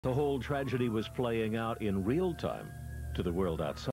The whole tragedy was playing out in real time to the world outside.